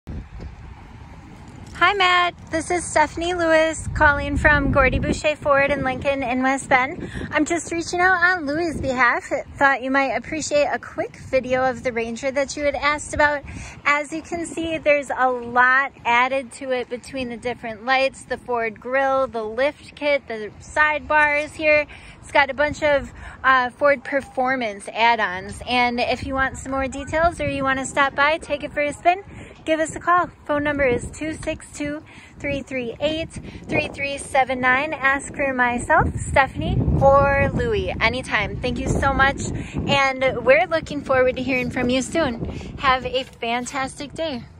Hi Matt, this is Stephanie Lewis calling from Gordy Boucher Ford in Lincoln in West Bend. I'm just reaching out on Louie's behalf. Thought you might appreciate a quick video of the Ranger that you had asked about. As you can see, there's a lot added to it between the different lights, the Ford grille, the lift kit, the sidebars here. It's got a bunch of Ford Performance add-ons. And if you want some more details or you want to stop by, take it for a spin, give us a call. Phone number is 262-338-3379. Ask for myself, Stephanie, or Louie anytime. Thank you so much. And we're looking forward to hearing from you soon. Have a fantastic day.